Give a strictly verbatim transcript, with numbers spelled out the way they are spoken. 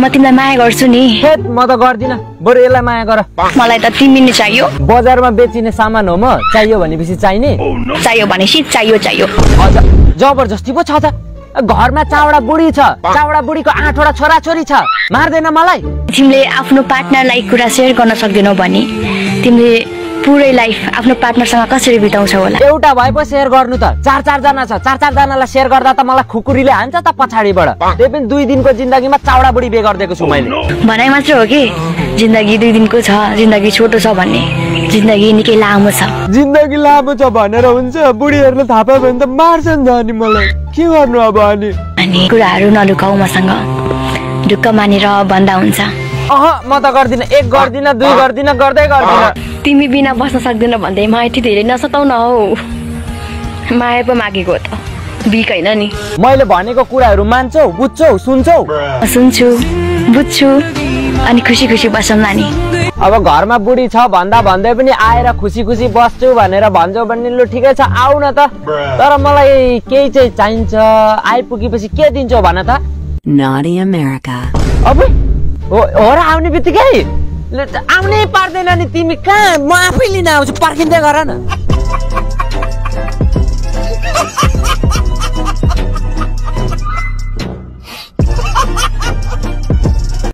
म तिमीलाई माया गर्छु नि। हेत म त गर्दिन, बरु यसलाई माया गर। मलाई त तिमी नै चाहियो। बजारमा बेचिने सामान हो म, चाहियो भनेपछि चाहिने। चाहियो भनेपछि चाहियो चाहियो। हजुर जबरजस्ती पो छ त। घरमा चावडा बुढी छ, चावडा बुढीको आठवटा छोरा छोरी छ, मार्दैन मलाई। तिमीले आफ्नो पार्टनरलाई कुरा सेयर गर्न सक्दैनौ भने तिमीले पुरै लाइफ आफ्नो पार्टनरसँग कसरी बिताउँछौ होला? एउटा भए पो सेयर गर्नु त, चार चार जना छ, चार चार जनालाई सेयर गर्दा त मलाई खुकुरीले हान्छ त पछाडिबाट। त्यही पनि दुई दिनको जिन्दगीमा चावडा बुढी बे गरिदिएको छु मैले। भनाइ मात्र हो कि जिन्दगी दुई दिनको छ, जिन्दगी छोटो छ भन्ने। जिन्दगी निकै लामो छ। जिन्दगी लामो छ भनेर हुन्छ? बुढीहरूले थाहा पायो भने त मार्छन् त अनि मलाई। के गर्नु अब अनि? अनि कुराहरू नलुकाऊ मसँग, ढुक्क मानेर भन्दा हुन्छ। अह म त गर्दिन, एक गर्दिन, दुई गर्दिन, गर्दै गर्दिन। तिमी बिना बस्न सक्दैन भन्दै म यति धेरै नसताउ न हौ। माया पो मागेको हो त, बिक होइन नि। मैले भनेको कुराहरू मान्छौ, बुझ्छौ, सुन्छौ? सुन्छु, बुझ्छु, अनि खुसी खुसी बसौँला नि। अब घरमा बुढी छ भन्दा भन्दै पनि आएर खुसी खुसी बस्छु भनेर भन्छौ भने लु ठिकै छ, आऊ न त। तर मलाई केही चाहिँ चाहिन्छ, आइपुगेपछि के दिन्छौ भन त? Naughty America. अब हो र आउने बित्तिकै आउनै पार्दैन नि तिमी कहाँ? म आफै लिन आउँछु, पर्खिँदै गर न।